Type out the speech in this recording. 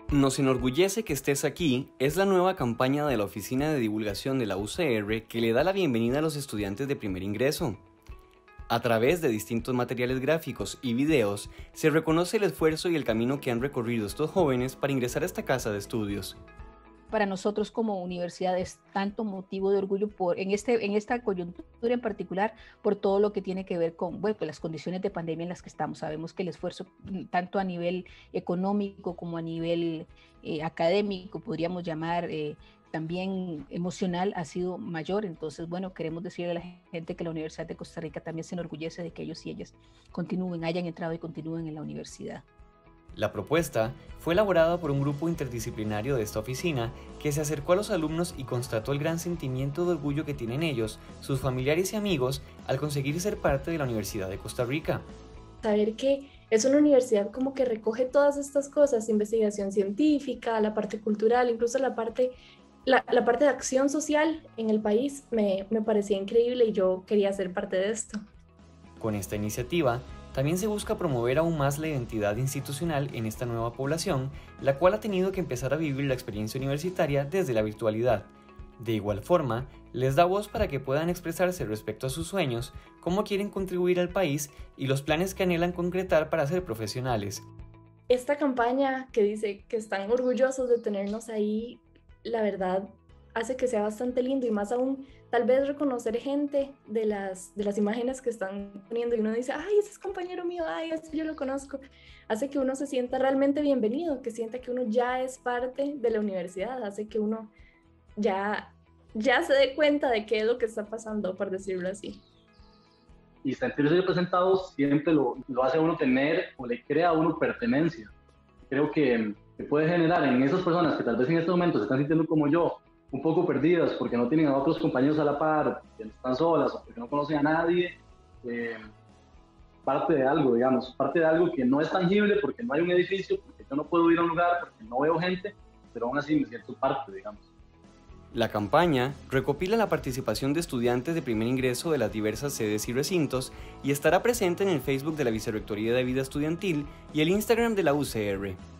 Nos enorgullece que estés aquí es la nueva campaña de la Oficina de Divulgación de la UCR que le da la bienvenida a los estudiantes de primer ingreso. A través de distintos materiales gráficos y videos, se reconoce el esfuerzo y el camino que han recorrido estos jóvenes para ingresar a esta casa de estudios. Para nosotros como universidad es tanto motivo de orgullo en esta coyuntura en particular por todo lo que tiene que ver con pues las condiciones de pandemia en las que estamos. Sabemos que el esfuerzo tanto a nivel económico como a nivel académico, podríamos llamar también emocional, ha sido mayor. Entonces, bueno, queremos decirle a la gente que la Universidad de Costa Rica también se enorgullece de que ellos y ellas hayan entrado y continúen en la universidad. La propuesta fue elaborada por un grupo interdisciplinario de esta oficina que se acercó a los alumnos y constató el gran sentimiento de orgullo que tienen ellos, sus familiares y amigos, al conseguir ser parte de la Universidad de Costa Rica. Saber que es una universidad como que recoge todas estas cosas, investigación científica, la parte cultural, incluso la parte de acción social en el país, me parecía increíble y yo quería ser parte de esto. Con esta iniciativa, también se busca promover aún más la identidad institucional en esta nueva población, la cual ha tenido que empezar a vivir la experiencia universitaria desde la virtualidad. De igual forma, les da voz para que puedan expresarse respecto a sus sueños, cómo quieren contribuir al país y los planes que anhelan concretar para ser profesionales. Esta campaña que dice que están orgullosos de tenernos ahí, la verdad hace que sea bastante lindo y más aún tal vez reconocer gente de las imágenes que están poniendo y uno dice, ay, ese es compañero mío, ay, ese yo lo conozco, hace que uno se sienta realmente bienvenido, que sienta que uno ya es parte de la universidad, hace que uno ya se dé cuenta de qué es lo que está pasando, por decirlo así. Y sentirse representados siempre lo hace a uno tener o le crea a uno pertenencia. Creo que puede generar en esas personas que tal vez en este momento se están sintiendo como yo, un poco perdidas porque no tienen a otros compañeros a la par, porque están solas o porque no conocen a nadie, parte de algo, digamos, parte de algo que no es tangible porque no hay un edificio, porque yo no puedo ir a un lugar, porque no veo gente, pero aún así me siento parte, digamos. La campaña recopila la participación de estudiantes de primer ingreso de las diversas sedes y recintos y estará presente en el Facebook de la Vicerrectoría de Vida Estudiantil y el Instagram de la UCR.